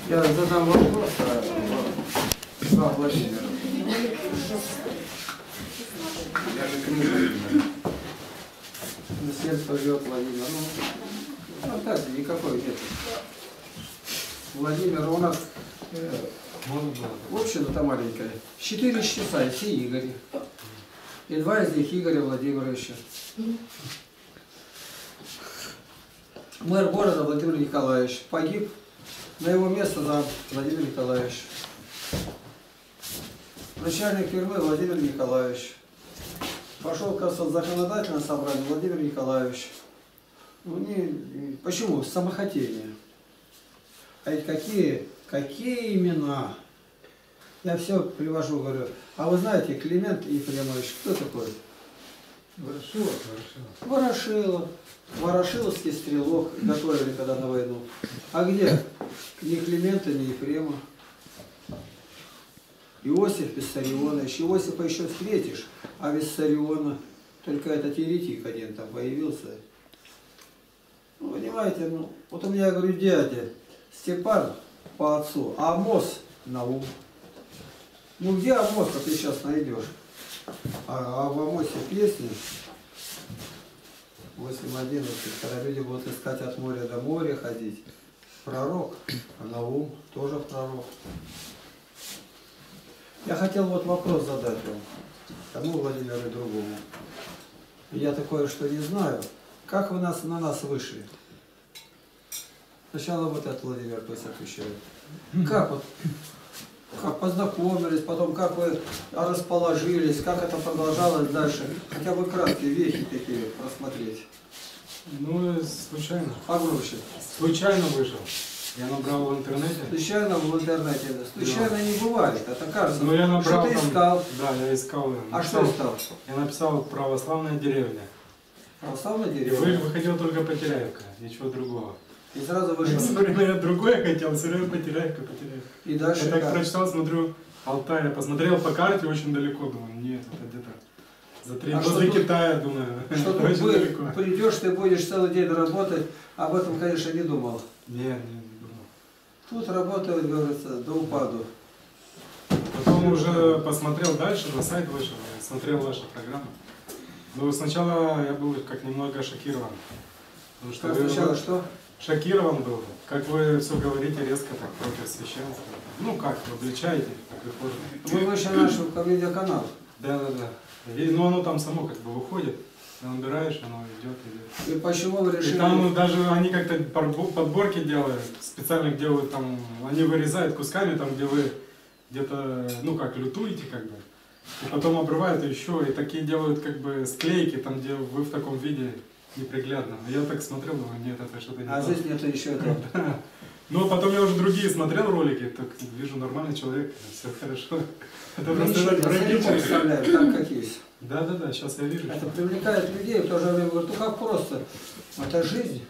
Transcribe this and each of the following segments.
Я задам вопрос о Владимиру. Я же книгу. Наследство живет Владимир. Ну так, никакой нет. Владимир у нас община-то маленькая. 4 часа, и все Игорь. И 2 из них Игоря Владимировича. Мэр города Владимир Николаевич погиб. На его место зам Владимир Николаевич. Начальник тюрьмы Владимир Николаевич. Пошел к законодательное собрание Владимир Николаевич. Ну, почему? Самохотение. А ведь какие имена? Я все привожу, говорю. А вы знаете, Климент Ефремович, кто такой? Ворошилов. Ворошилов. Ворошиловский стрелок, готовили когда на войну. А где? Ни Климента, ни Ефрема. Иосиф Виссарионович. Иосифа еще встретишь, а Виссариона, только этот еретик один там появился. Ну, понимаете, ну, вот у меня, я говорю, дядя Степан по отцу, а Амос Наум. Ну где Амос, ты сейчас найдешь? А в Амосе песни 8.11, когда люди будут искать от моря до моря ходить. Пророк, а Наум тоже пророк. Я хотел вот вопрос задать вам, тому Владимиру и другому. Я такое, что не знаю. Как вы на нас вышли? Сначала вот этот Владимир пусть отвечает. Как вот? Как познакомились, потом как вы расположились, как это продолжалось дальше? Хотя бы краткие вехи такие просмотреть. Ну, случайно. Погромче. Случайно вышел. Я набрал в интернете. Случайно в интернете. Случайно да. Не бывает. Это кажется. Ну, я набрал, что ты искал? Да, я искал. А что искал? Я написал «Православная деревня». Православная деревня? И выходил только Потеряевка, ничего другого. И сразу вышел. Все время я другое хотел, все время Потеряевка. И дальше я так прочитал, смотрю, Алтай, я посмотрел по карте очень далеко, думаю, нет, это где-то за 3 возле Китая, думаю. Что тут придешь, ты будешь целый день работать, об этом, конечно, не думал. Нет, не думал. Тут работают, говорится, до упаду. Потом уже посмотрел дальше, на сайт вышел, я смотрел вашу программу. Но сначала я был как немного шокирован. Потому что сначала что? Шокирован был, как вы все говорите резко так против священства. Ну как, вы обличаете, как вы форме. Вы вышли на наш видеоканал. Да. Ну оно там само как бы выходит, набираешь, оно идет. И почему вы решили? И там даже они как-то подборки делают, специально делают там, они вырезают кусками там, где вы где-то, ну как, лютуете как бы. И потом обрывают еще, и такие делают как бы склейки, там где вы в таком виде неприглядно. Я так смотрел, думаю, нет, это что-то не то. А здесь нет еще этого. Ну, потом я уже другие смотрел ролики, так вижу, нормальный человек, все хорошо. Это просто представляю, так как есть. Да, сейчас я вижу. Это привлекает людей, в то же время говорят, ну как просто, это жизнь.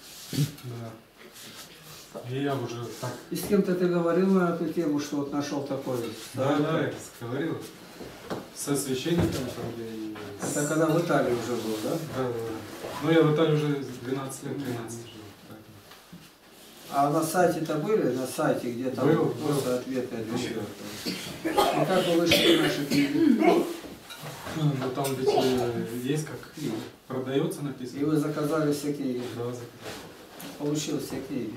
Да. И я уже так. И с кем-то ты говорил на эту тему, что вот нашел такой? Да, я говорил. Со священником. Это когда в Италии уже был, да? Да. Ну, я в Италии уже 12 лет, 13 жил. А на сайте-то были? На сайте, где там вопросы-ответы отвечают? И как вы вышли в наши книги? Ну, там ведь есть как продается написано. И вы заказали все книги? Да, заказал. Получил все книги.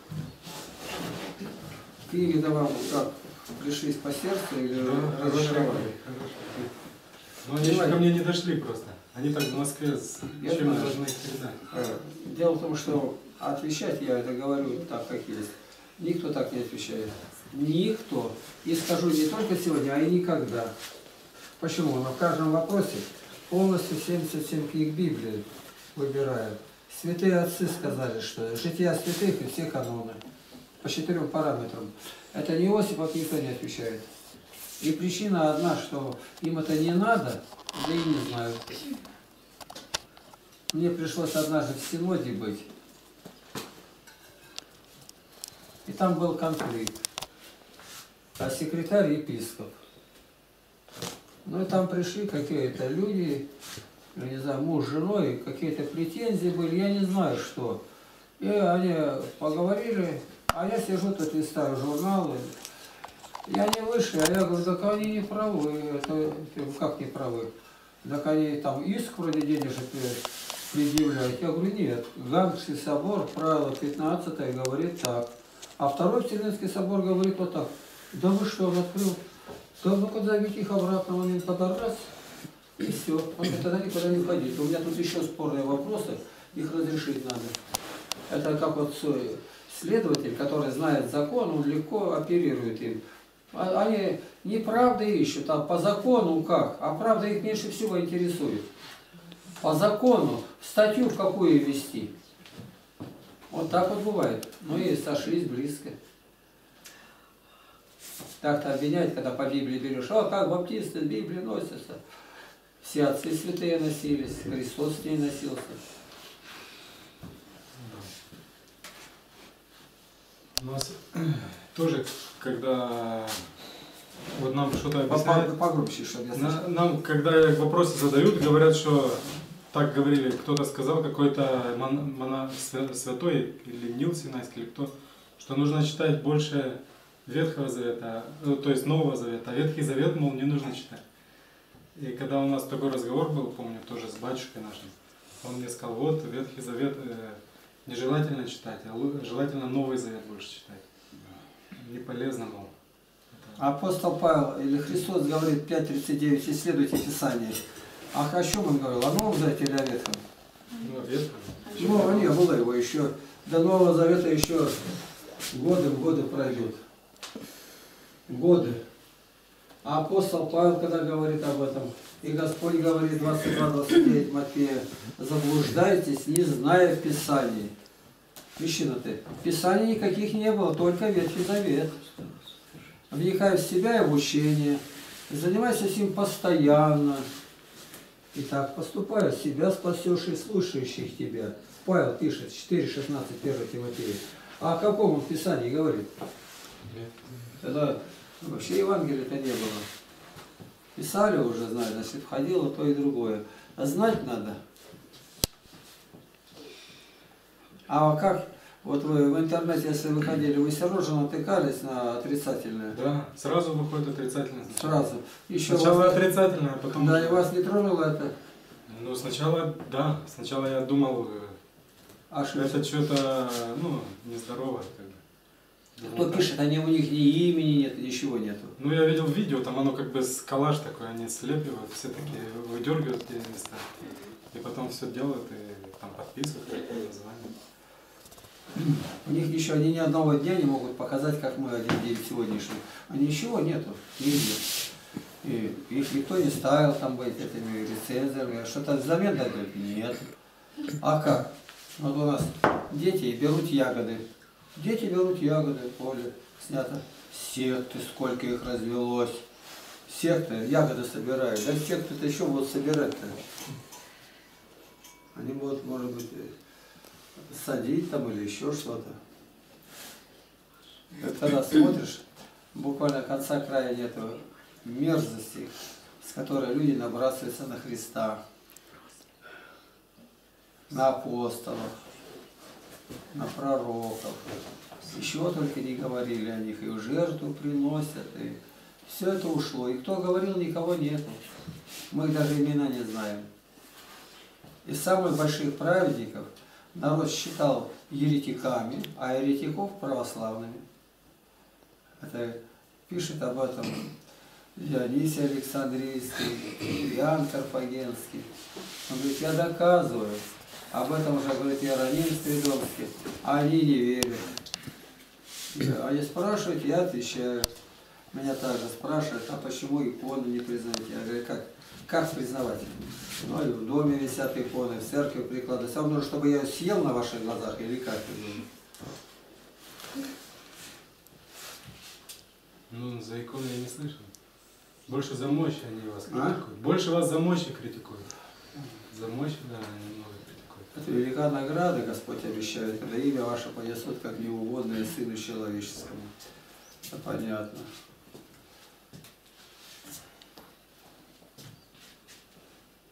Книги-то вам как? Пришлись по сердцу или разочаровали? Но они еще ко мне не дошли просто. Они так в Москве с чем должны их передать. Дело в том, что отвечать я это говорю так, как есть. Никто так не отвечает. Никто. И скажу не только сегодня, а и никогда. Почему? На каждом вопросе полностью 77 книг Библии выбирают. Святые отцы сказали, что жития святых и все каноны. По 4 параметрам. Это не Иосифов никто не отвечает. И причина одна, что им это не надо, да и не знают. Мне пришлось однажды в Синоде быть. И там был конфликт. А секретарь епископ. Ну и там пришли какие-то люди, я не знаю, муж с женой, какие-то претензии были, я не знаю что. И они поговорили, А я сижу тут, листаю журналы. Я не выше, а я говорю, так они не правы. Это как не правы? Так они там иск вроде денежек предъявляют. Я говорю, нет. Гаагский собор, правило 15 говорит так. А второй Вселенский собор говорит вот так. Да вы что, он открыл? Да ну-ка зовите их обратно, он им раз. И все. Он говорит, тогда никуда не ходить. У меня тут еще спорные вопросы, их разрешить надо. Это как вот следователь, который знает закон, он легко оперирует им. Они не правды ищут, а по закону как? А правда их меньше всего интересует. По закону статью в какую ввести? Вот так вот бывает. Ну и сошлись близко. Так-то обвинять, когда по Библии берешь, а как баптисты Библии носятся. Все отцы святые носились, Христос с ней носился. У нас тоже, когда вот нам что-то объясняют, погромче, чтобы я слышал. нам, когда вопросы задают, говорят, что так говорили, кто-то сказал, какой-то святой, или Нил Синайский, или кто, что нужно читать больше Ветхого Завета, то есть Нового Завета, а Ветхий Завет, мол, не нужно читать. И когда у нас такой разговор был, помню, тоже с батюшкой нашим, он мне сказал, вот Ветхий Завет нежелательно читать, а желательно Новый Завет больше читать. Не полезно, мол. Апостол Павел или Христос говорит 5:39, исследуйте Писание. А о чем он говорил? О Новом Завете или о Ветхом? Ну, о Ветхом. Ну, не было его еще. До Нового Завета еще годы пройдут. Годы. А апостол Павел, когда говорит об этом, и Господь говорит 22-29 Матфея, заблуждайтесь, не зная Писаний. Мужчина ты, Писаний никаких не было, только Ветхий Завет. Вникай в себя и в учение, занимайся с ним постоянно. И так поступая, себя спасешь и слушающих тебя. Павел пишет, 4:16, 1 Тимофея. А о каком он Писании говорит? Тогда вообще Евангелия-то не было. Писали уже, знаю, если входило то и другое. А знать надо. А как, вот вы в интернете, если выходили, вы все равно же натыкались на отрицательное? Да, сразу выходит отрицательное. Сразу. Еще Сначала вас... отрицательное, а потом... Да, и вас не тронуло это? Ну, сначала, да, сначала я думал, это что-то, ну, нездоровое, как бы. Кто пишет, они у них ни имени нет, ничего нету. Ну, я видел видео, там оно как бы коллаж такой, они слепливают, все такие выдергивают те места. И потом все делают и там подписывают такое название. У них ничего, они ни одного дня не могут показать, как мы один день сегодняшний. А ничего нету, нигде. И их никто не ставил там быть этими рецензорами. Что-то взамен дадут? Нет. А как? Вот у нас дети берут ягоды. Дети берут ягоды, поле снято. Секты, сколько их развелось. Секты, ягоды собирают. Да секты-то еще будут собирать-то. Они будут, может быть, садить там или еще что-то. Как тогда смотришь, буквально конца края нету мерзости, с которой люди набрасываются на Христа, на апостолов, на пророков. Еще только не говорили о них, и в жертву приносят, и все это ушло. И кто говорил, никого нету. Мы их даже имена не знаем. Из самых больших праведников народ считал еретиками, а еретиков православными. Это пишет об этом Дионисий Александрийский, Иоанн Карфагенский. Он говорит, я доказываю. Об этом уже говорит Иероним Стридонский, а они не верят. А я спрашиваю, я отвечаю. Меня также спрашивают, а почему икону не признаете? Я говорю, как признавать? Ну, и в доме висят иконы, в церкви прикладываются. Вам нужно, чтобы я съел на ваших глазах или как? Ну, за иконы я не слышал. Больше за мощь они вас критикуют. Больше вас за мощь критикуют. За мощь, да, они много критикуют. Это велика награда, Господь обещает, когда имя ваше понесут, как неугодное Сыну Человеческому. Это понятно.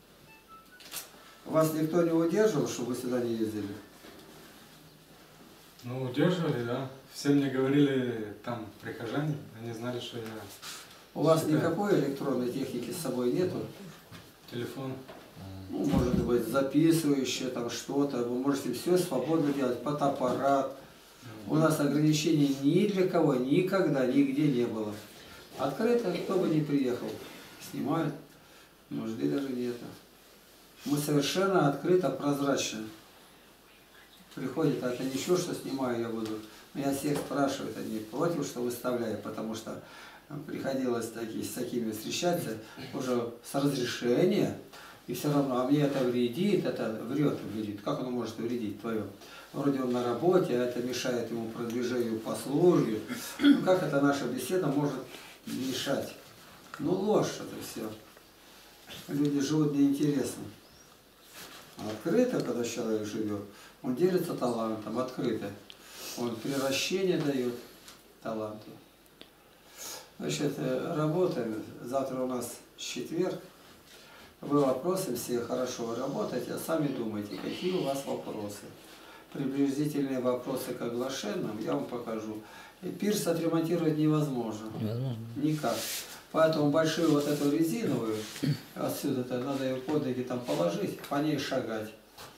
Вас никто не удерживал, чтобы вы сюда не ездили? Ну, удерживали, да. Все мне говорили, там, прихожане, они знали, что я... У вас считаю. никакой электронной техники с собой нету? Телефон. Ну, может быть, записывающее там что-то. Вы можете все свободно делать, фотоаппарат. У нас ограничений ни для кого никогда, нигде не было. Открыто, кто бы ни приехал, снимают, нужды даже нет. Мы совершенно открыто, прозрачно. Приходит, а это ничего, что снимаю я буду. Но я всех спрашиваю, это не против, что выставляю, потому что приходилось с такими встречаться уже с разрешения, и все равно, а мне это вредит, это вредит. Как оно может вредить твое? Вроде он на работе, а это мешает ему продвижению по службе. Ну как это наша беседа может мешать? Ну ложь это все. Люди живут неинтересно. А открыто, когда человек живет, он делится талантом, открыто. Он приращение дает таланту. Значит, работаем. Завтра у нас четверг. Вы вопросы все хорошо работаете, а сами думайте, какие у вас вопросы. Приблизительные вопросы к оглашенным я вам покажу. И пирс отремонтировать невозможно. Никак. Поэтому большую вот эту резиновую, отсюда-то надо ее под ноги там положить, по ней шагать.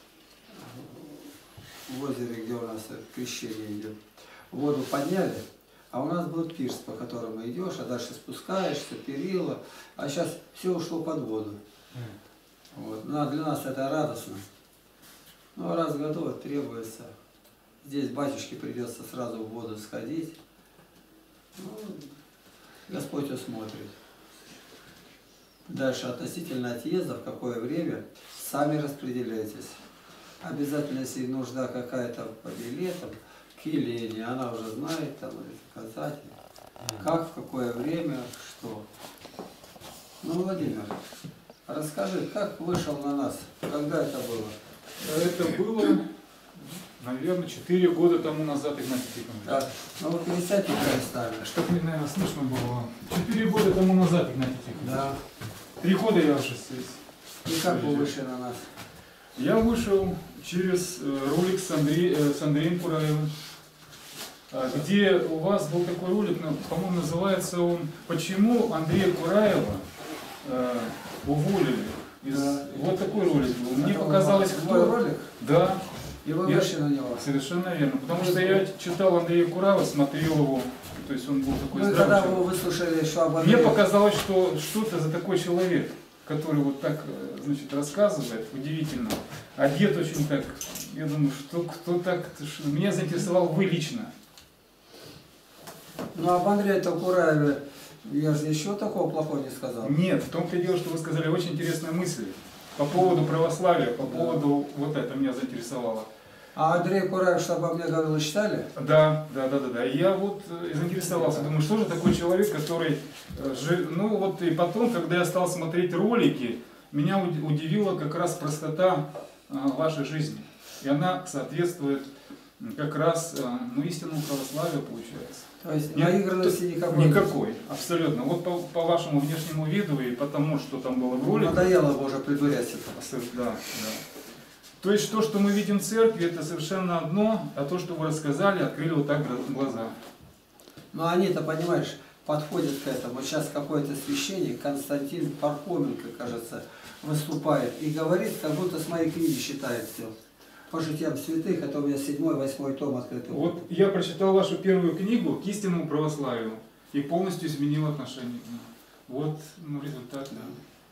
В озере, где у нас крещение идет. Воду подняли, а у нас был пирс, по которому идешь, а дальше спускаешься, перила. А сейчас все ушло под воду. Вот. Ну, а для нас это радостно. Ну, раз в году требуется. Здесь батюшке придется сразу в воду сходить. Ну, Господь усмотрит. Дальше относительно отъезда, в какое время, сами распределяйтесь. Обязательно, если нужда какая-то по билетам, к Елене, она уже знает, там, сказать, как, в какое время, что. Ну, Владимир, расскажи, как вышел на нас, когда это было? Это было, наверное, 4 года тому назад, Игнатий Тихонович. Так, ну вы пересядьте перестали. Чтоб, наверное, слышно было. 4 года тому назад, Игнатий Тихонович. Да. 3 года я уже здесь. И как вы вышли на нас? Я вышел через ролик с Андреем Кураевым, где у вас был такой ролик, по-моему, называется он «Почему Андрея Кураева уволили?» Вот такой ролик был. Мне показалось, кто... ролик? Да. И вы вышли на него? Совершенно верно. Потому что я читал Андрея Кураева, смотрел его, то есть он был такой Ну, когда вы выслушали, что об Мне Андрее... показалось, что это за такой человек, который вот так, значит, рассказывает, удивительно. Одет очень так, я думаю, что кто так, меня заинтересовал вы лично. Ну, об Андрее Кураеве я же ничего такого плохого не сказал. Нет, в том-то и дело, что вы сказали очень интересные мысли по поводу православия, по поводу, вот это меня заинтересовало. А Андрей Кураев, что обо мне говорил, читали? Да. И я вот заинтересовался, думаю, что же такой человек, который, ну вот и потом, когда я стал смотреть ролики, меня удивила как раз простота вашей жизни. И она соответствует как раз, ну, истинному православию получается. То есть наигранности никакой? Никакой, абсолютно. Вот по вашему внешнему виду и потому, что там было в ролике. Надоело бы уже притворяться. Да. То есть то, что мы видим в церкви, это совершенно одно, а то, что вы рассказали, открыли вот так глаза. Ну они-то, понимаешь, подходят к этому. Вот сейчас какой-то священник, Константин Пархоменко, кажется, выступает и говорит, как будто с моей книги считает все. По житиям святых, это у меня 7-8 том открытый. Вот я прочитал вашу первую книгу «К истинному православию» и полностью изменил отношение к ней. Вот результат, да.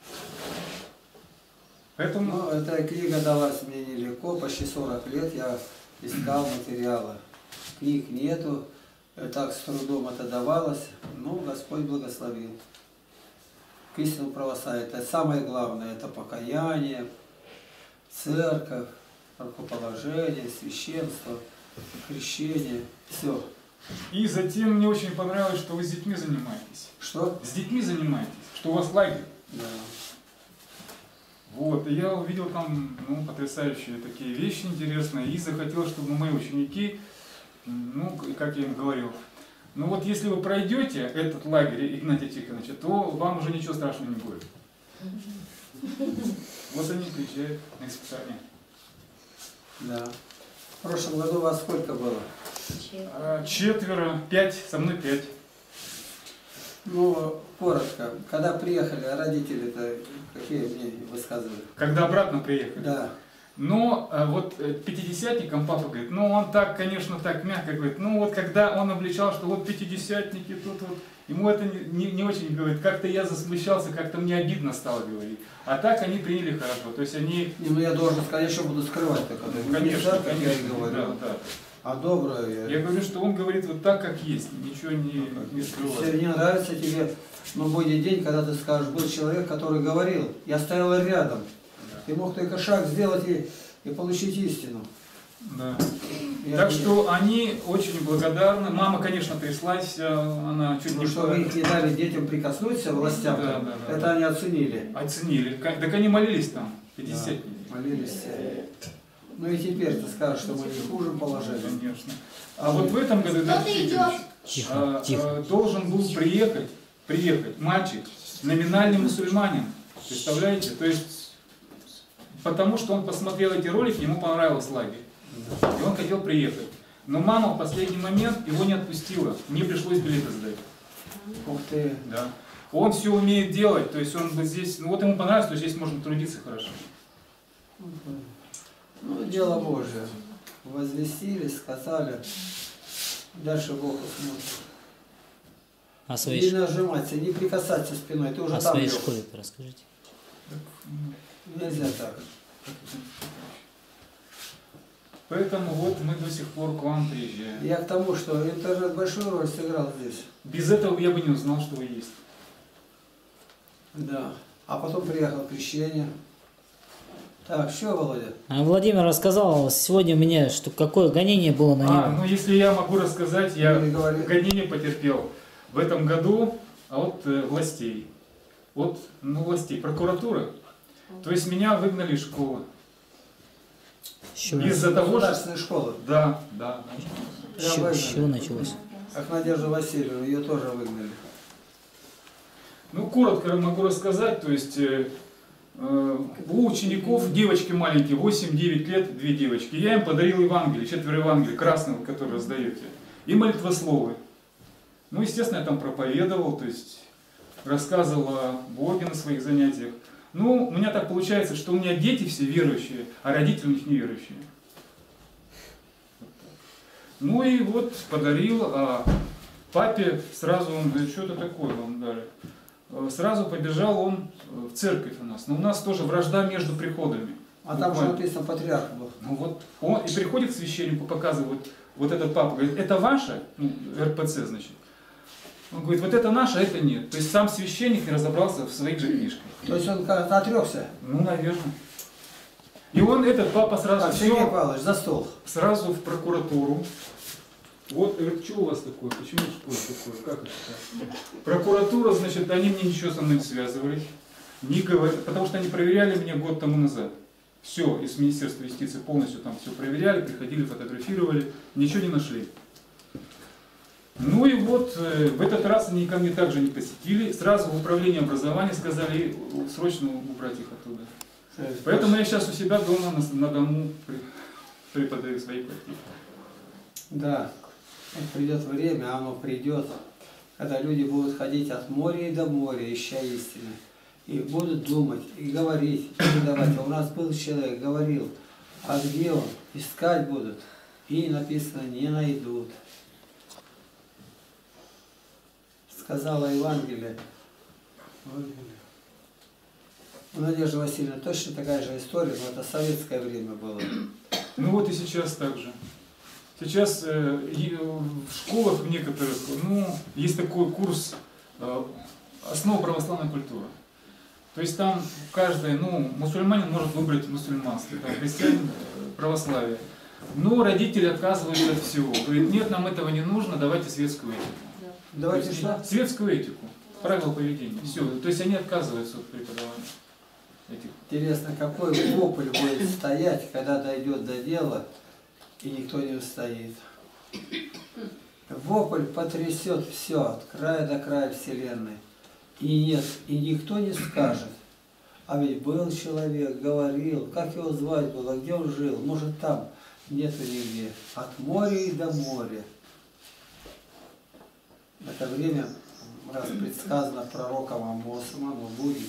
Поэтому... Ну, эта книга далась мне нелегко, почти 40 лет я искал материалы. Книг нету, так с трудом это давалось, но Господь благословил. К истинному православию, это самое главное, это покаяние, церковь, рукоположение, священство, крещение, все. И затем мне очень понравилось, что вы с детьми занимаетесь. Что? С детьми занимаетесь, что у вас лагерь. Да. Вот, и я увидел там, ну, потрясающие такие вещи интересные, и захотел, чтобы мои ученики, ну, как я им говорил, ну вот если вы пройдете этот лагерь Игнатия Тихоновича, то вам уже ничего страшного не будет. Вот они приезжают на испытания. Да. В прошлом году у вас сколько было? 4, 5, со мной 5. Ну, коротко. Когда приехали, родители-то какие мне высказывали? Когда обратно приехали. Да. Но вот пятидесятникам папа говорит, ну он так, конечно, так мягко говорит, ну вот когда он обличал, что вот пятидесятники тут вот, ему это не очень говорит, как-то я засмущался, как-то мне обидно стало говорить. А так они приняли хорошо, то есть они... Не, ну я должен сказать, еще буду скрывать так. Конечно, как я и конечно, говорю. да. А доброе Я говорю, что он говорит вот так, как есть, ничего не скрывает. Если не нравится тебе, но будет день, когда ты скажешь, был человек, который говорил, я стоял рядом. Ты мог только шаг сделать и получить истину. Да. Так что они очень благодарны. Мама, конечно, тряслась, она чуть ну, не... что вы их не дали детям прикоснуться, властям, да, это они оценили. Оценили. Так они молились там, 50 дней. Да, молились. Ну и теперь ты скажешь, что мы не хуже положили. Конечно. А вот в этом году должен был приехать мальчик, номинальный мусульманин. Представляете? То есть, потому что он посмотрел эти ролики, ему понравился лагерь. И он хотел приехать. Но мама в последний момент его не отпустила. Мне пришлось билеты сдать. Ух ты. Да. Он все умеет делать, то есть он бы здесь, ну вот ему понравилось, что здесь можно трудиться хорошо. Ну, дело Божье. Возвестили, сказали. Дальше Бог усмотрит. О своей, Не нажиматься, не прикасаться спиной, ты уже о там своей лег. школе-то расскажите. Нельзя так. Поэтому вот мы до сих пор к вам приезжаем. Я к тому, что интернет большую роль сыграл здесь. Без этого я бы не узнал, что вы есть. Да. А потом приехал крещение. Так, что, Володя? А Владимир рассказал сегодня мне, что какое гонение было на него. Ну если я могу рассказать, я Не говори. гонение потерпел в этом году от властей. От властей, прокуратуры. То есть меня выгнали из школы. Из-за того, что... Государственная школа. Да. С чего началось? Как Надежду Васильевну, ее тоже выгнали. Ну, коротко могу рассказать, то есть у учеников девочки маленькие, 8-9 лет, 2 девочки. Я им подарил Евангелие, 4 Евангелия, красного, которые раздаете, и молитвословы. Ну, естественно, я там проповедовал, то есть рассказывал о Боге на своих занятиях. Ну, у меня так получается, что у меня дети все верующие, а родители у них неверующие. Ну и вот подарил, а папе сразу он говорит, что это такое вам дали. Сразу побежал он в церковь у нас. Но у нас тоже вражда между приходами. А там же написано патриарх был. Ну вот он и приходит к священнику, показывает, вот этот папа, говорит, это ваше, ну, РПЦ, значит. Он говорит, вот это наше, а это нет. То есть сам священник не разобрался в своих же книжках. То есть он как-то отрекся? Ну, наверное. И он, этот папа, сразу Так, Сергей Павлович, за стол. сразу в прокуратуру. Вот, говорит, что у вас такое? Почему в школе такое? Как это так? Прокуратура, значит, они мне ничего со мной не связывали. Не говорят, потому что они проверяли меня год тому назад. Все, из Министерства юстиции полностью там все проверяли, приходили, фотографировали, ничего не нашли. Ну и вот в этот раз они ко мне также не посетили. Сразу в управление образования сказали срочно убрать их оттуда. Поэтому я сейчас у себя дома на дому преподаю свои квартиры. Да. Вот придет время, оно придет, когда люди будут ходить от моря и до моря, ища истины. И будут думать, и говорить, и передавать. А у нас был человек, говорил, а где он? Искать будут. И написано, не найдут. Сказала Евангелие. У Надежды Васильевны точно такая же история, но это советское время было. Ну вот и сейчас так же. Сейчас в школах в некоторых, есть такой курс «Основа православной культуры». То есть там каждый, мусульманин может выбрать мусульманство, там, христианин православие. Но родители отказываются от всего. Говорят, нет, нам этого не нужно, давайте светскую этику. Давайте что? Светскую этику, правила поведения. Все. То есть они отказываются от преподавания этих. Интересно, какой вопль будет стоять, когда дойдет до дела, и никто не устоит. Вопль потрясет все, от края до края вселенной. И нет, и никто не скажет. А ведь был человек, говорил, как его звать было, где он жил, может там. нету нигде. От моря и до моря. Это время, раз предсказано пророком Амосом, оно будет.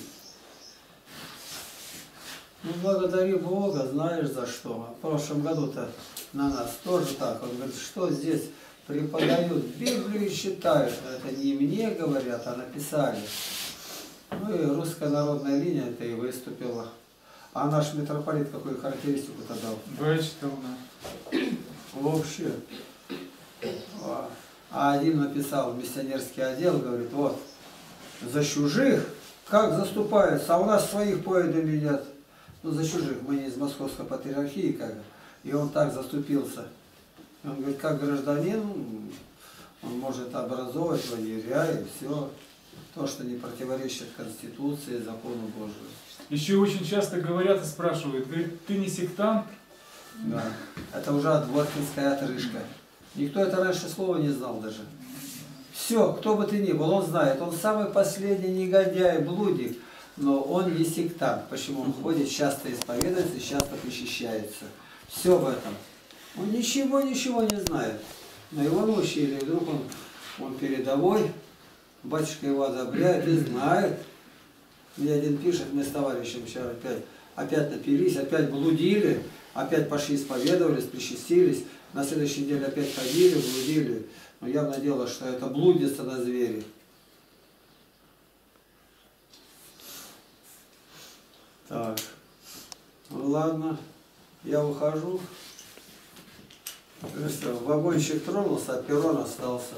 Ну, благодари Бога, знаешь за что. В прошлом году-то на нас тоже так. Он говорит, что здесь преподают Библию и читают. Это не мне говорят, а написали. Ну и русская народная линия это и выступила. А наш митрополит какую характеристику-то дал? Вычитал, да. Вообще. А один написал в миссионерский отдел, говорит, вот, за чужих как заступаются, а у нас своих поедами нет. Ну, за чужих, мы не из Московской патриархии, как бы. И он так заступился. И он говорит, как гражданин, он может образовывать лагеря и все. То, что не противоречит Конституции, закону Божию. Еще очень часто говорят и спрашивают, говорит, ты не сектант? Да. Это уже дворкинская отрыжка. Никто это раньше слова не знал даже. Все, кто бы ты ни был, он знает. Он самый последний негодяй, блудник. Но он не сектант. Почему? Он ходит, часто исповедуется, часто причащается. Все в этом. Он ничего не знает. Но его научили. И вдруг он передовой. Батюшка его одобряет и знает. Мне один пишет, мы с товарищем вчера опять напились, опять блудили, опять пошли исповедовались, причастились. На следующей неделе опять ходили, блудили. Но явное дело, что это блудница на звере. Так, ну ладно, я ухожу. Что, вагончик тронулся, а перрон остался.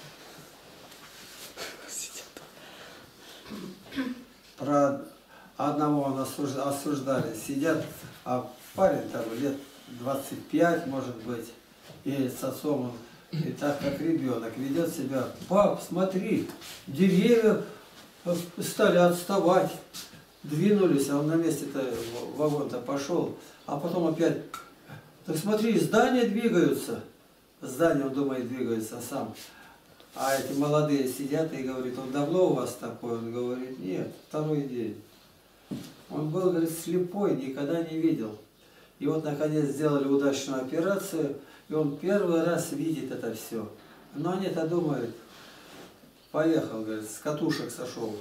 Про одного он осуждали. Сидят, а парень там лет 25, может быть, и с отцом он, и так как ребенок, ведет себя. Пап, смотри, деревья стали отставать. Двинулись, а он на месте-то, вагон-то пошел, а потом опять, так смотри, здания двигаются. Здание, он думает, двигается сам. А эти молодые сидят и говорят, он давно у вас такой? Он говорит, нет, второй день. Он был, говорит, слепой, никогда не видел. И вот, наконец, сделали удачную операцию, и он первый раз видит это все. Но они-то думают, поехал, говорит, с катушек сошел.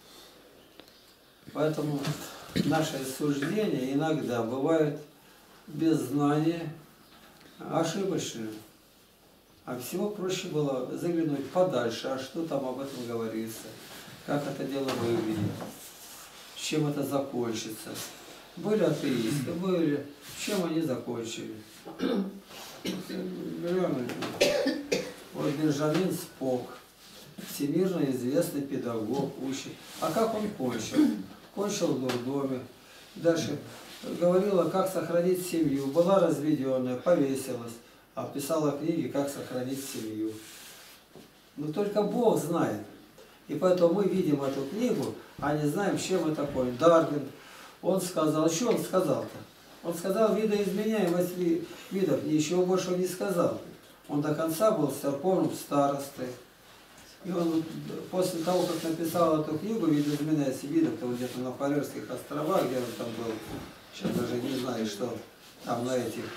Поэтому наши суждения иногда бывают без знания, ошибочные. А всего проще было заглянуть подальше, а что там об этом говорится, как это дело выглядит, чем это закончится. Были атеисты, были, чем они закончили. Вот Бенджамин Спок, всемирно известный педагог, учит. А как он кончил? Кончил в дурдоме. Дальше говорила, как сохранить семью. Была разведенная, повесилась. А писала книги, как сохранить семью. Но только Бог знает. И поэтому мы видим эту книгу, а не знаем, чем это такое. Дарвин, он сказал, что он сказал-то? Он сказал видоизменяемость видов, ничего больше он не сказал. Он до конца был церковным старостой. И он после того, как написал эту книгу «Видоизменяемость видов», то где-то на Фарерских островах, где он там был, сейчас даже не знаю, что там на этих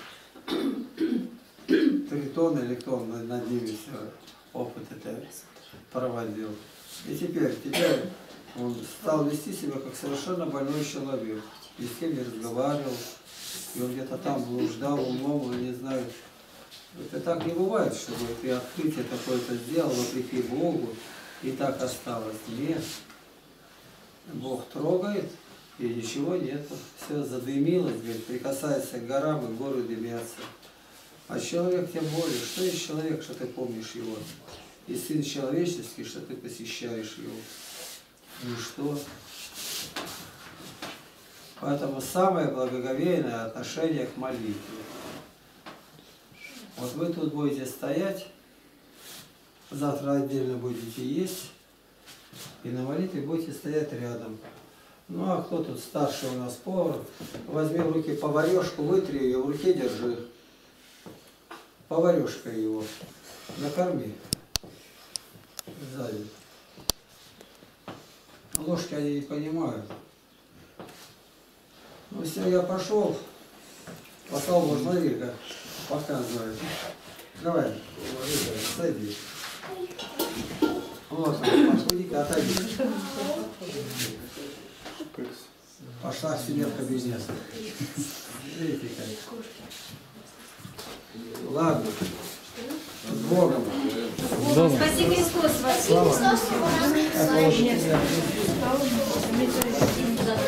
3 тонны или кто он над ними все опыт это проводил. И теперь он стал вести себя как совершенно больной человек. Ни с кем не разговаривал. И он где-то там блуждал умом, и не знаю. Это так не бывает, чтобы ты открытие такое-то сделал вопреки Богу, и так осталось. Нет. Бог трогает, и ничего нету. Все задымилось, говорит, прикасается к горам, и горы дымятся. А человек тем более, что есть человек, что ты помнишь его? И сын человеческий, что ты посещаешь его. Ну что? Поэтому самое благоговейное отношение к молитве. Вот вы тут будете стоять, завтра отдельно будете есть, и на молитве будете стоять рядом. Ну а кто тут старший у нас повар? Возьми в руки поварешку, вытри ее, в руке держи. Поварешка его. Накорми. Сзади. Ложки они не понимают. Ну все, я пошел. Послал Божьего. Показывай. Давай, Витя, сойди. Вот, пошли-ка, отойди. Пошла к себе в кабинет. Видите как. Ладно. С Богом. Спаси Христос вас. Слава. Христос его рано.